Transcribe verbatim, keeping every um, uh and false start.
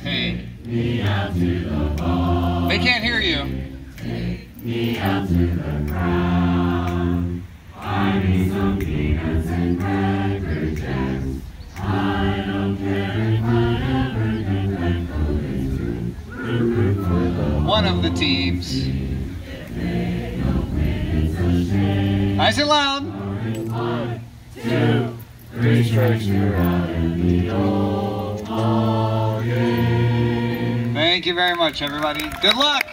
Hey. Me out to the ball. They can't hear you. Take me out to the crowd. Buy me some peanuts and cracker jacks. I don't care if I ever get that cold is true. Root for the One of the teams. they don't win, it's a shame. Nice and loud. One, two, three strikes, you're out in the old ball game. Thank you very much, everybody. Good luck.